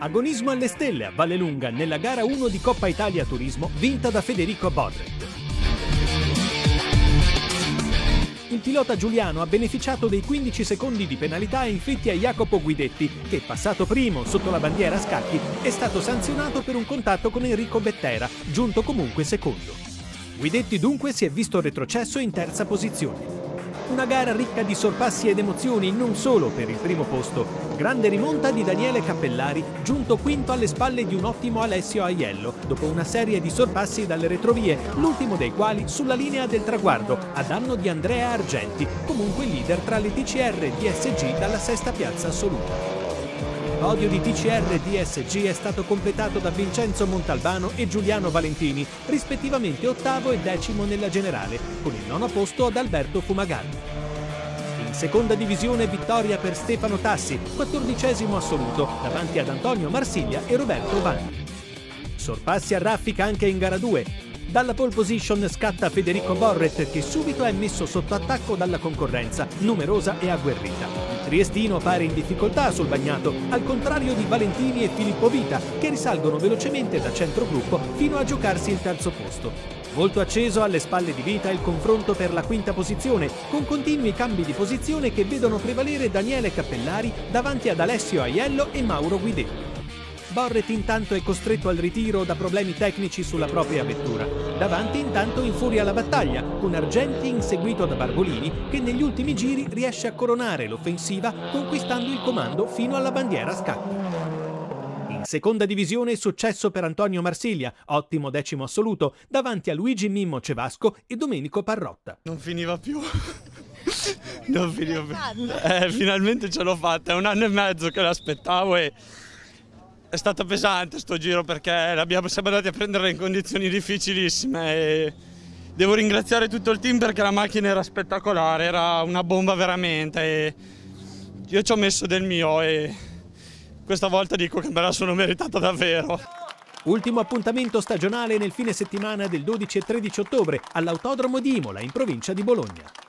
Agonismo alle stelle a Vallelunga nella gara 1 di Coppa Italia Turismo vinta da Federico Borret. Il pilota giuliano ha beneficiato dei 15 secondi di penalità inflitti a Jacopo Guidetti, che passato primo sotto la bandiera a scacchi è stato sanzionato per un contatto con Enrico Bettera, giunto comunque secondo. Guidetti dunque si è visto retrocesso in terza posizione. Una gara ricca di sorpassi ed emozioni non solo per il primo posto. Grande rimonta di Daniele Cappellari, giunto quinto alle spalle di un ottimo Alessio Aiello, dopo una serie di sorpassi dalle retrovie, l'ultimo dei quali sulla linea del traguardo, a danno di Andrea Argenti, comunque leader tra le TCR e DSG dalla sesta piazza assoluta. Il podio di TCR e DSG è stato completato da Vincenzo Montalbano e Giuliano Valentini, rispettivamente ottavo e decimo nella generale, con il nono posto ad Alberto Fumagalli. In seconda divisione vittoria per Stefano Tassi, 14° assoluto, davanti ad Antonio Marsiglia e Roberto Vanni. Sorpassi a raffica anche in gara 2. Dalla pole position scatta Federico Borret, che subito è messo sotto attacco dalla concorrenza, numerosa e agguerrita. Il triestino pare in difficoltà sul bagnato, al contrario di Valentini e Filippo Vita, che risalgono velocemente da centrogruppo fino a giocarsi il terzo posto. Molto acceso alle spalle di Vita il confronto per la quinta posizione, con continui cambi di posizione che vedono prevalere Daniele Cappellari davanti ad Alessio Aiello e Mauro Guidetti. Borret intanto è costretto al ritiro da problemi tecnici sulla propria vettura. Davanti intanto infuria la battaglia, con Argenti inseguito da Barbolini, che negli ultimi giri riesce a coronare l'offensiva conquistando il comando fino alla bandiera a scacchi. In seconda divisione successo per Antonio Marsiglia, ottimo decimo assoluto, davanti a Luigi Mimmo Cevasco e Domenico Parrotta. Non finiva più. Non finiva più. Finalmente ce l'ho fatta, è 1 anno e mezzo che l'aspettavo e è stato pesante sto giro perché siamo andati a prenderla in condizioni difficilissime e devo ringraziare tutto il team perché la macchina era spettacolare, era una bomba veramente e io ci ho messo del mio e questa volta dico che me la sono meritata davvero. Ultimo appuntamento stagionale nel fine settimana del 12 e 13 ottobre all'Autodromo di Imola in provincia di Bologna.